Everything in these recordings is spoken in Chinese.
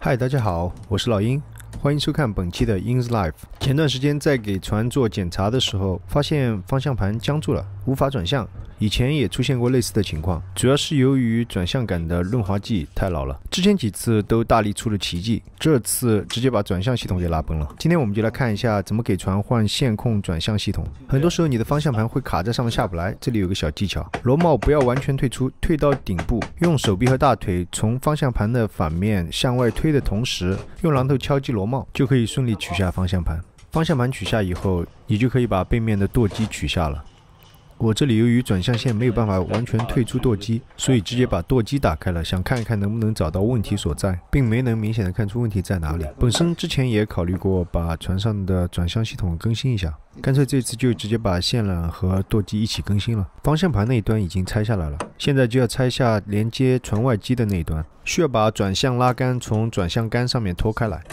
嗨，大家好，我是老鹰，欢迎收看本期的 Ings Life。前段时间在给船做检查的时候，发现方向盘僵住了，无法转向。以前也出现过类似的情况，主要是由于转向杆的润滑剂太老了。之前几次都大力出了奇迹，这次直接把转向系统给拉崩了。今天我们就来看一下怎么给船换线控转向系统。很多时候你的方向盘会卡在上面下不来，这里有个小技巧，螺帽不要完全退出，退到顶部，用手臂和大腿从方向盘的反面向外推的同时，用榔头敲击螺帽，就可以顺利取下方向盘。方向盘取下以后，你就可以把背面的舵机取下了。我这里由于转向线没有办法完全退出舵机，所以直接把舵机打开了，想看一看能不能找到问题所在，并没能明显的看出问题在哪里。本身之前也考虑过把船上的转向系统更新一下，干脆这次就直接把线缆和舵机一起更新了。方向盘那一端已经拆下来了，现在就要拆下连接船外机的那一端，需要把转向拉杆从转向杆上面拖开来。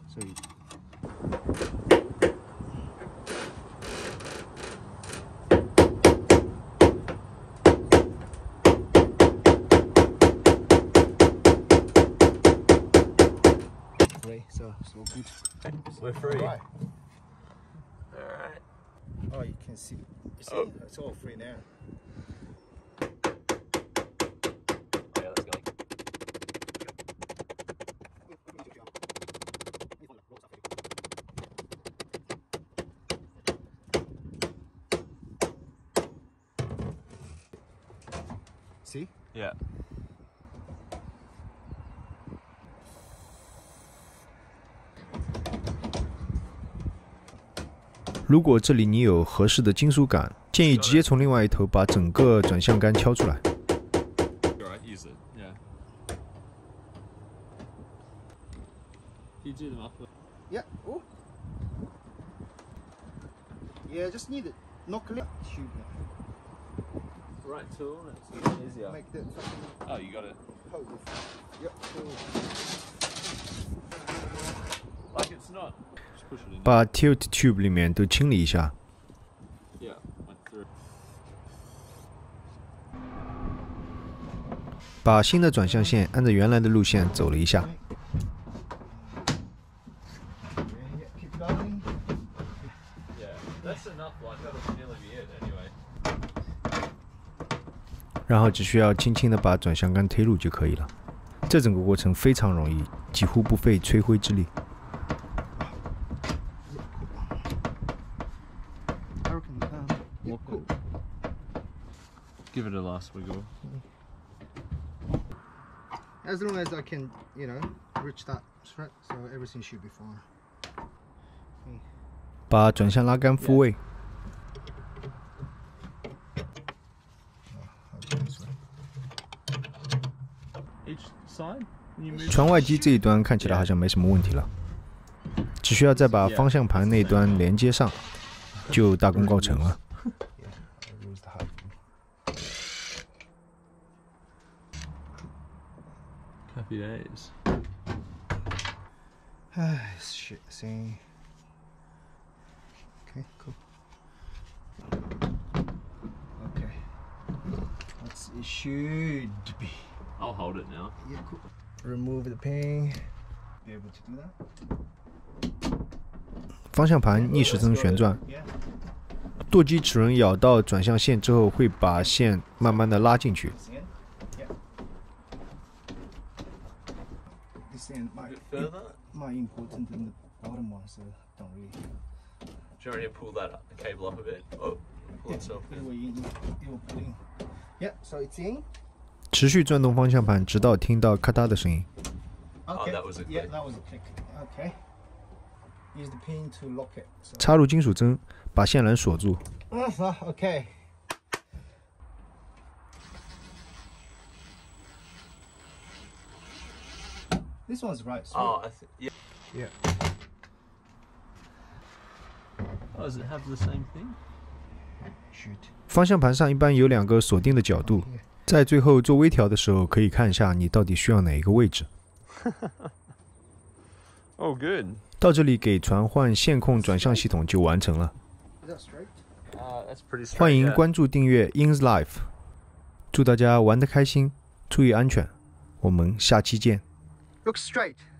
So good. We're free. All right. Alright. Oh, you can see. It's all free now. Oh, yeah, let's go. See? Yeah. 如果这里你有合适的金属杆，建议直接从另外一头把整个转向杆敲出来。 Alright, use it. Yeah. You do them up. Yeah. Oh. Yeah, just need it. Knock it out. Shoot. Right tool. It's easier. Make that fucking Oh, you got it. hold it. Yep. Cool. Like it's not. Just push it in. 把 tilt tube 里面都清理一下。 Yeah. Went through. 把新的转向线按照原来的路线走了一下， Yeah, keep going. Yeah. That's enough. Like that'll nearly be it anyway. 然后只需要轻轻的把转向杆推入就可以了。这整个过程非常容易，几乎不费吹灰之力。 I reckon. Yeah, cool. Give it a last wiggle. As long as I can, reach that thread, so everything should be fine. 把转向拉杆复位， I'll do this way. Each side. Can you move? 船外机这一端看起来好像没什么问题了，只需要再把方向盘那端连接上，就大功告成了。 Yeah, I'll use the hard one. Happy days. Shit, see. Okay, cool. Okay. It should be. I'll hold it now. Yeah, cool. Remove the pin. Be able to do that? 方向盘逆时针旋转， Yeah. 舵机齿轮咬到转向线之后，会把线慢慢的拉进去。 This end. Yeah. This end A bit further. might important than the bottom one, so don't really. Do you want to pull that up, the cable up a bit? Oh, pull Yeah, itself in. it will pull in. Yeah, so it's in. 持续转动方向盘，直到听到咔嗒的声音。 Okay. that was a Yeah, click. that was a click. Okay. Use the pin to lock it. So. 插入金属针，把线缆锁住。 Okay. This one's right. So Oh, I think. Yeah. yeah. Oh, does it have the same thing? Shoot. 方向盘上一般有2个锁定的角度，在最后做微调的时候，可以看一下你到底需要哪一个位置。 Oh, good. 到这里给船换线控转向系统就完成了。 Is that straight? That's pretty straight. 欢迎 yeah. 关注订阅 Ings Life，祝大家玩得开心，注意安全，我们下期见。 Look straight.